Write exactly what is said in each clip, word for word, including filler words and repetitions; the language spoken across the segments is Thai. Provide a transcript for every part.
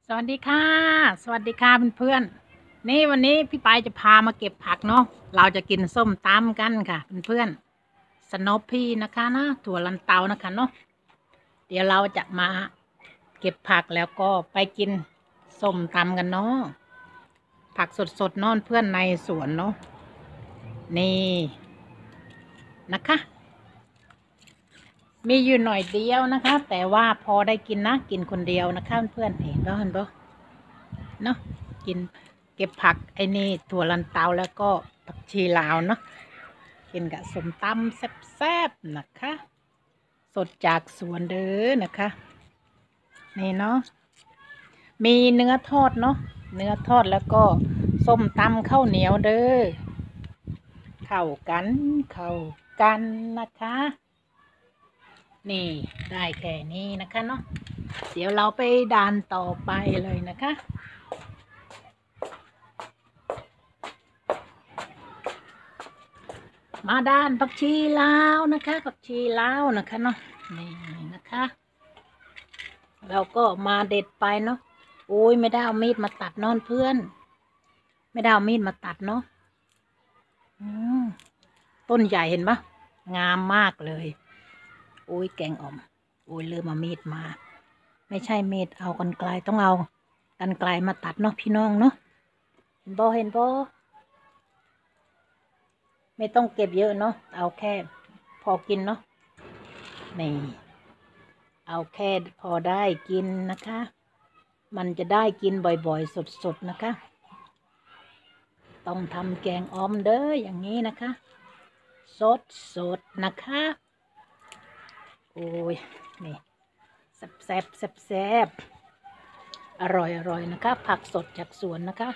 สวัสดีค่ะสวัสดีค่ะเพื่อนๆนี่วันนี้พี่ปายจะพามาเก็บผักเนาะเราจะกินส้มตำกันค่ะเพื่อนๆสโนปพี่นะคะนะถั่วลันเตานะคะเนาะเดี๋ยวเราจะมาเก็บผักแล้วก็ไปกินส้มตำกันเนาะผักสดๆเนอนเพื่อนในสวนเนาะนี่นะคะมีอยู่หน่อยเดียวนะคะแต่ว่าพอได้กินนะกินคนเดียวนะคะเพื่อนๆเห็นป่ะเห็นป่ะเนาะกินเก็บผักไอ้นี่ถั่วลันเตาแล้วก็ผักชีลาวเนาะกินกับสมตำแซ่บๆนะคะสดจากสวนเด้อนะคะนี่เนาะมีเนื้อทอดเนาะเนื้อทอดแล้วก็ส้มตำข้าวเหนียวเด้อเข้ากันเข้ากันนะคะนี่ได้แค่นี้นะคะเนาะเดี๋ยวเราไปด่านต่อไปเลยนะคะมาด้านผักชีลาวนะคะผักชีลาวนะคะเนาะนี่นะคะเราก็มาเด็ดไปเนาะโอ้ยไม่ได้เอามีดมาตัดนอนเพื่อนไม่ได้เอามีดมาตัดเนาะต้นใหญ่เห็นปะงามมากเลยโอ้ยแกงอ่อมโอ้ยลืมเอามีดมาไม่ใช่มีดเอากรรไกรต้องเอากรรไกรมาตัดเนาะพี่น้องเนาะเห็นบ่เห็นบ่ไม่ต้องเก็บเยอะเนาะเอาแค่พอกินเนาะนี่เอาแค่พอได้กินนะคะมันจะได้กินบ่อยๆสดๆนะคะต้องทำแกงอ่อมเด้ออย่างนี้นะคะสดสดนะคะโอ้ยนี่แซ่บแซ่บแซ่บแซ่บอร่อยอร่อยนะคะผักสดจากสวนนะคะ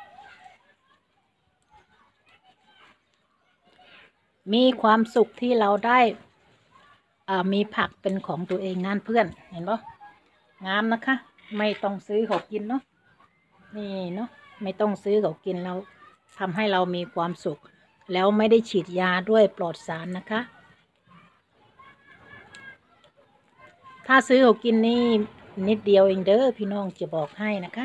มีความสุขที่เราได้มีผักเป็นของตัวเองงานเพื่อนเห็นปะงามนะคะไม่ต้องซื้อเขากินเนาะนี่เนาะไม่ต้องซื้อเขากินเราทำให้เรามีความสุขแล้วไม่ได้ฉีดยาด้วยปลอดสารนะคะถ้าซื้อเขากินนี่นิดเดียวเองเด้อพี่น้องจะบอกให้นะคะ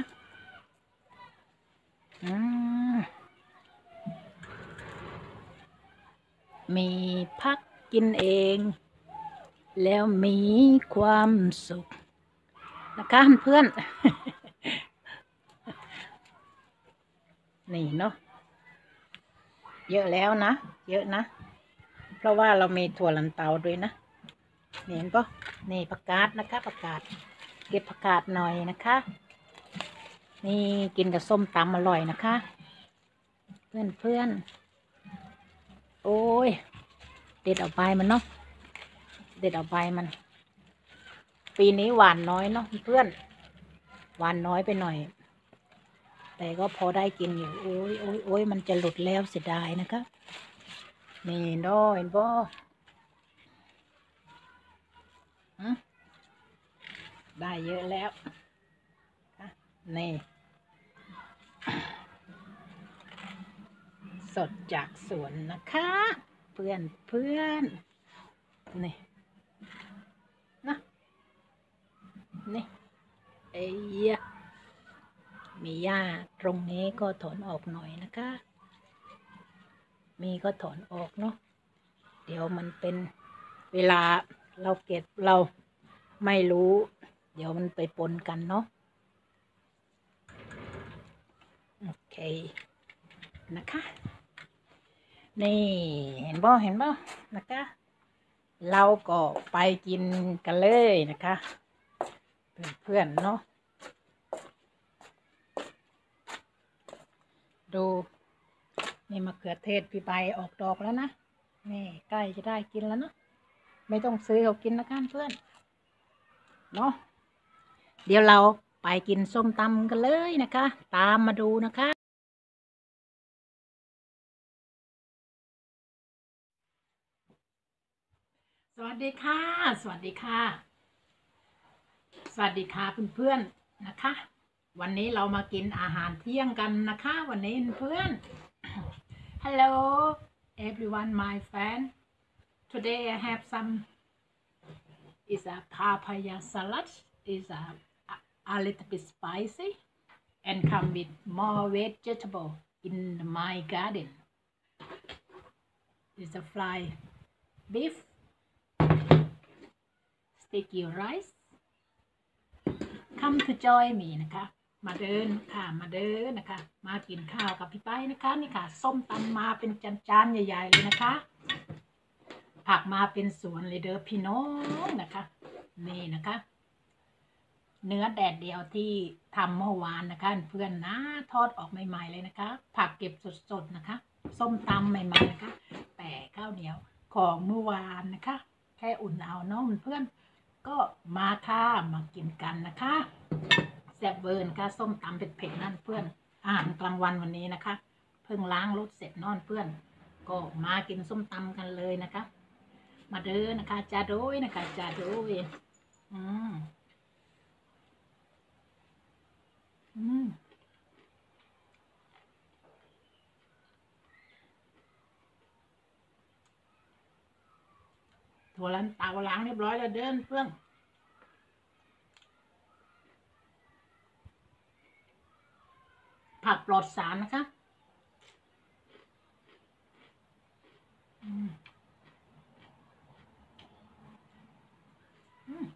มีพักกินเองแล้วมีความสุขนะคะเพื่อนนี่เนาะเยอะแล้วนะเยอะนะเพราะว่าเรามีถั่วลันเตาด้วยนะเห็นปะนี่ผักกาดนะคะผักกาดเก็บผักกาดหน่อยนะคะนี่กินกับส้มตำอร่อยนะคะเพื่อนเพื่อนโอ้ยเด็ดเอาใบมันเนาะเด็ดเอาใบมันปีนี้หวานน้อยเนาะเพื่อนหวานน้อยไปหน่อยแต่ก็พอได้กินอยู่โอ้ยโอ้ยโอ้ยมันจะหลุดแล้วเสียดายนะคะนี่น้อยบ่ได้เยอะแล้วนี่สดจากสวนนะคะเพื่อนเพื่อนนี่นะนี่เอ้ยมีหญ้าตรงนี้ก็ถอนออกหน่อยนะคะมีก็ถอนออกเนาะเดี๋ยวมันเป็นเวลาเราเก็บเราไม่รู้เดี๋ยวมันไปปนกันเนาะโอเคนะคะนี่เห็นบ่เห็นบ่นะคะเราก็ไปกินกันเลยนะคะเพื่อนๆเนาะดูนี่มะเขือเทศพี่ใบออกดอกแล้วนะนี่ใกล้จะได้กินแล้วเนาะไม่ต้องซื้อเขากินนะคะเพื่อนเนาะเดี๋ยวเราไปกินส้มตำกันเลยนะคะตามมาดูนะคะสวัสดีค่ะสวัสดีค่ะสวัสดีค่ะเพื่อนๆนะคะวันนี้เรามากินอาหารเที่ยงกันนะคะวันนี้เพื่อน Hello everyone my friend today I have some is a papaya salad is a a little bit spicy and come with more vegetable in my garden. It's a fly beef, sticky rice. Come to join me นะคะมาเดินค่ะมาเดินนะคะมากินข้าวกับพี่ไปนะคะนี่ค่ะส้มตำมาเป็นจานๆใหญ่ๆเลยนะคะผักมาเป็นสวนเลยเด้อพี่น้องนะคะนี่นะคะเนื้อแดดเดียวที่ทำเมื่อวานนะคะเพื่อนนะทอดออกใหม่ๆเลยนะคะผักเก็บสดๆนะคะส้มตำใหม่ๆนะคะแต่ข้าวเหนียวของเมื่อวานนะคะแค่อุ่นเอาเนาะเพื่อนก็มาค่ะมากินกันนะคะแซ่บเวิร์นค่ะส้มตำเผ็ดๆนั่นเพื่อนอาหารกลางวันวันนี้นะคะเพิ่งล้างรถเสร็จนอนเพื่อนก็มากินส้มตำกันเลยนะคะมาเด้อนะคะจ้าโดยนะคะจ้าโดยอืมอืมถั่วลันเตาล้างเรียบร้อยแล้วเดินเพื่อนผักปลอดสารนะคะอืมอืม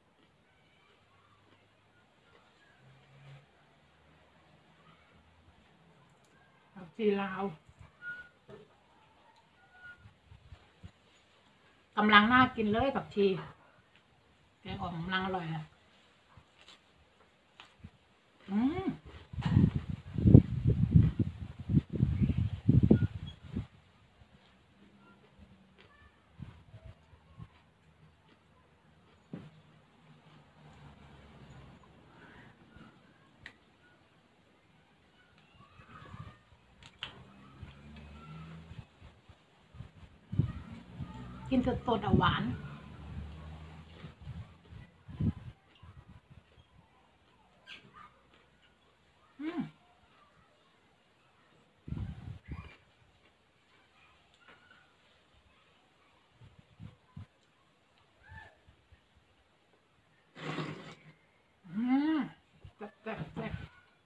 ผักชีลาวกำลังน่ากินเลยผักชีแกงอ่อมกำลังอร่อยอ่ะอืมกินสดๆอ่ะหวานอืมอืมแซ่บแซ่บแซ่บ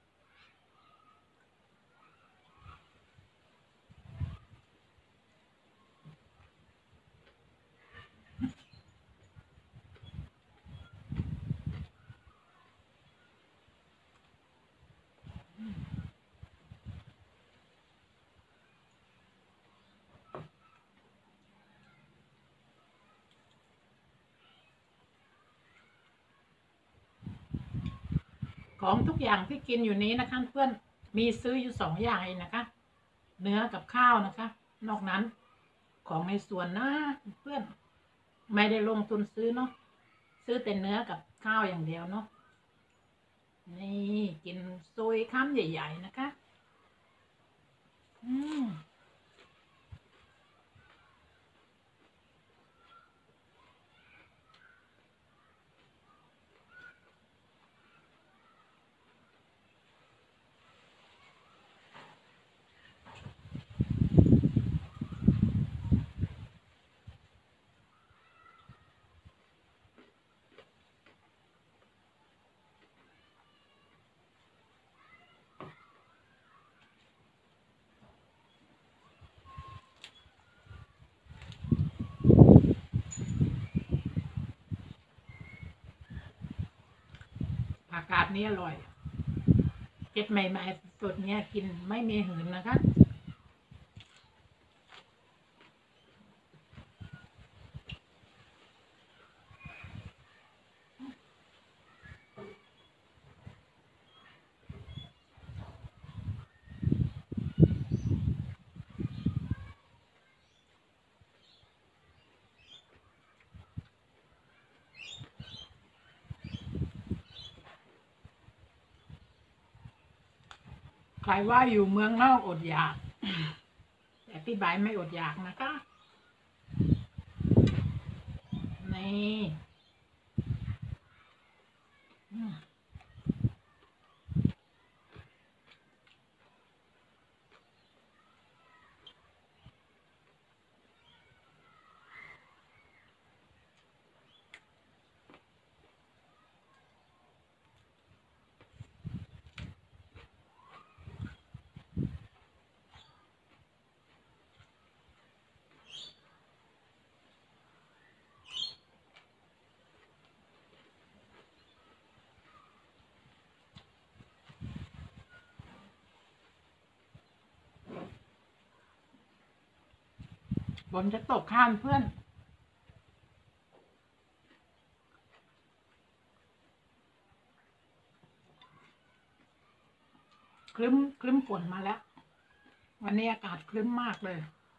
ของทุกอย่างที่กินอยู่นี้นะคะเพื่อนมีซื้ออยู่สองอย่างเองนะคะเนื้อกับข้าวนะคะนอกนั้นของในสวนนะเพื่อนไม่ได้ลงทุนซื้อเนาะซื้อแต่เนื้อกับข้าวอย่างเดียวเนาะนี่กินซุยคำใหญ่ๆนะคะอืมผักกาดนี้อร่อยเก็บใหม่ๆสดๆเนี้ยกินไม่มีหืนนะคะใครว่าอยู่เมืองนอกอดอยากแต่พี่ใบไม่อดอยากนะคะนี่อืมฝนจะตกข้ามเพื่อนคลึ้มคลึ้มฝนมาแล้ววันนี้อากาศคลึ้มมากเลย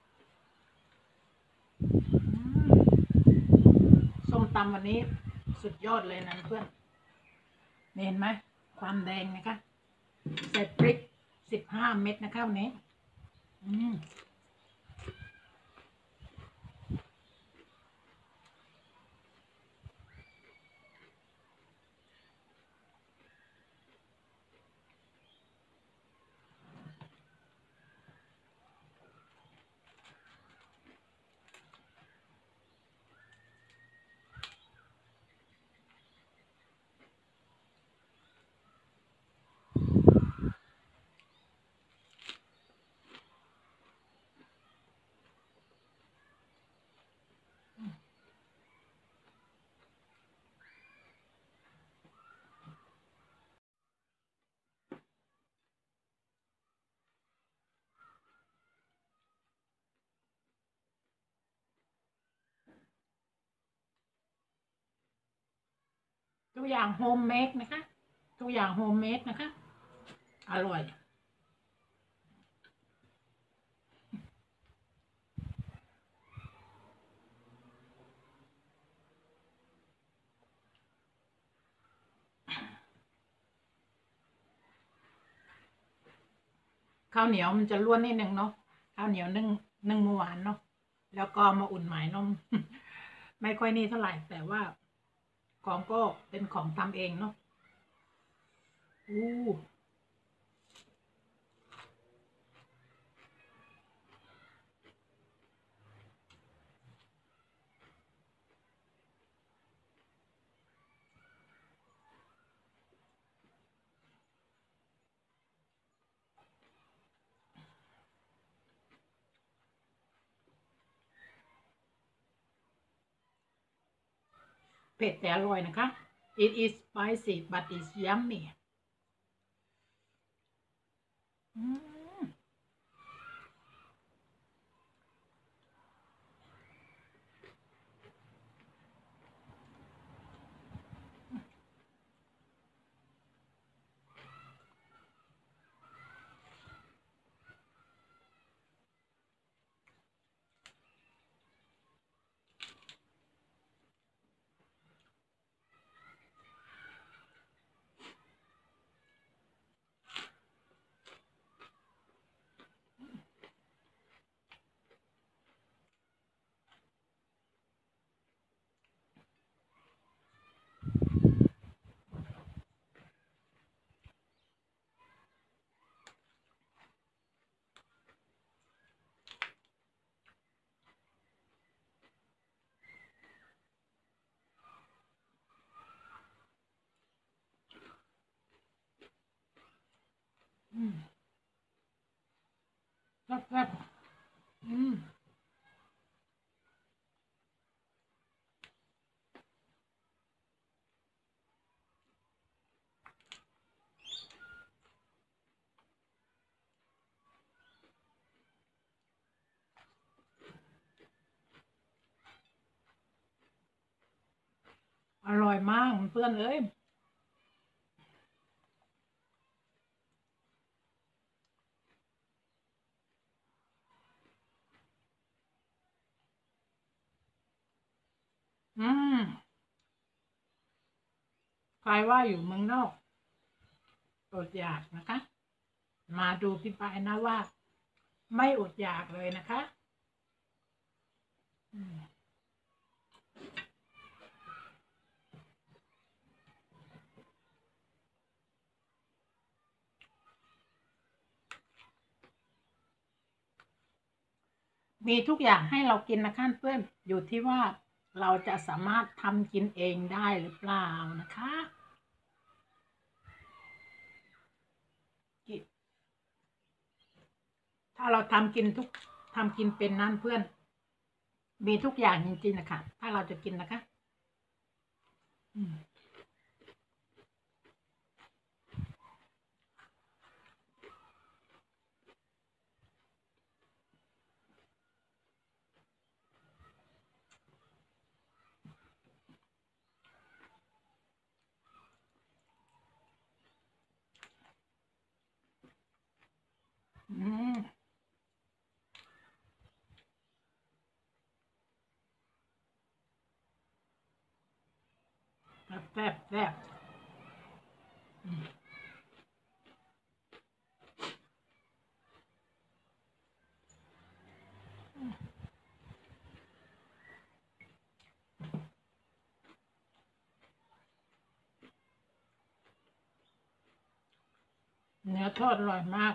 ส้มตำวันนี้สุดยอดเลยนะเพื่อนเห็นไหมความแดงนะคะใส่พริกสิบห้าเม็ดนะคะวันนี้อืมทุกอย่างโฮมเมดนะคะทุกอย่างโฮมเมดนะคะอร่อยข้าวเหนียวมันจะล้วนนิดนึงเนาะข้าวเหนียวนึ่งนึ่งเมื่อวานเนาะแล้วก็มาอุ่นใหม่นม ไม่ค่อยนี่เท่าไหร่แต่ว่าของก็เป็นของทำเองเนาะอู้เผ็ดแต่อร่อยนะคะ it is spicy but it's yummy อืมอืมแซ่บๆอืมอร่อยมากเพื่อนเอ้ยอืมใครว่าอยู่เมืองนอกอดอยากนะคะมาดูพี่ปายนะว่าไม่อดอยากเลยนะคะอืมมีทุกอย่างให้เรากินนะคะเพื่อนอยู่ที่ว่าเราจะสามารถทำกินเองได้หรือเปล่านะคะถ้าเราทำกินทุกทำกินเป็นนั่นเพื่อนมีทุกอย่างจริงๆนะคะถ้าเราจะกินนะคะอืมแซ่บแซ่บอืมเนื้อทอดอร่อยมาก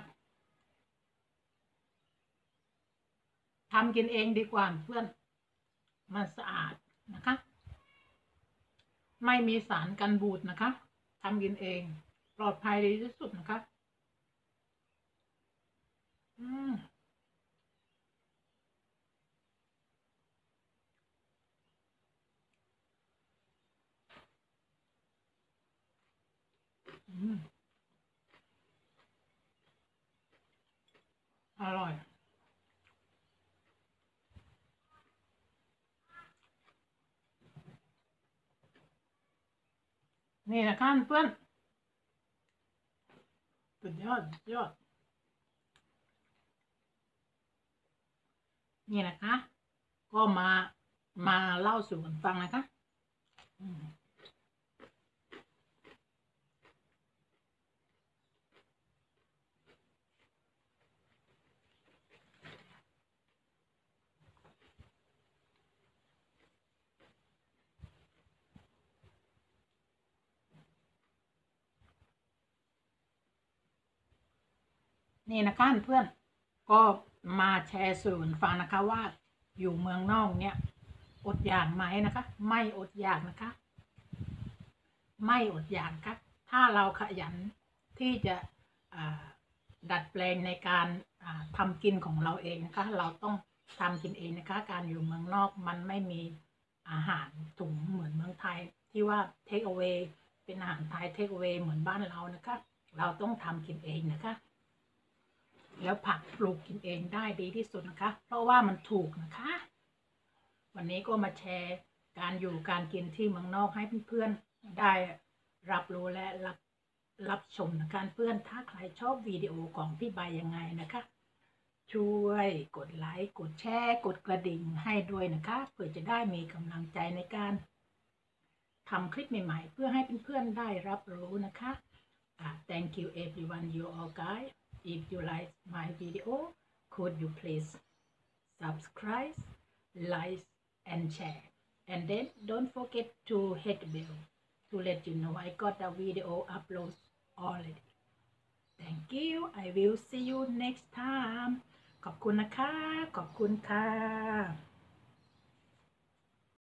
ทำกินเองดีกว่าเพื่อนมันสะอาดนะคะไม่มีสารกันบูดนะคะทำกินเองปลอดภัยดีที่สุดนะคะอืมอืมอร่อยนี่นะคะเพื่อนสุดยอดสุดยอดนี่นะคะก็มามาเล่าสู่กันฟังนะคะอืมนี่นะคะเพื่อนก็มาแชร์สู่กันฟังนะคะว่าอยู่เมืองนอกเนี่ยอดอยากไหมนะคะไม่อดอยากนะคะไม่อดอยากค่ะถ้าเราขยันที่จะอ่าดัดแปลงในการอ่าทำกินของเราเองนะคะเราต้องทำกินเองนะคะการอยู่เมืองนอกมันไม่มีอาหารถุงเหมือนเมืองไทยที่ว่า take away เป็นอาหารไทย take away เหมือนบ้านเรานะคะเราต้องทำกินเองนะคะแล้วผักปลูกกินเองได้ดีที่สุดนะคะเพราะว่ามันถูกนะคะวันนี้ก็มาแชร์การอยู่การกินที่เมืองนอกให้เพื่อนๆได้รับรู้และรับรับชมนะคะเพื่อนถ้าใครชอบวิดีโอของพี่ใบยังไงนะคะช่วยกดไลค์กดแชร์กดกระดิ่งให้ด้วยนะคะเพื่อจะได้มีกำลังใจในการทำคลิปใหม่ๆเพื่อให้เพื่อนๆได้รับรู้นะคะ uh, thank you everyone you all guys if you like my video could you please subscribe like and share and then don't forget to hit the bell to let you know I got the video upload already thank you I will see you next time ขอบคุณนะคะขอบคุณค่ะ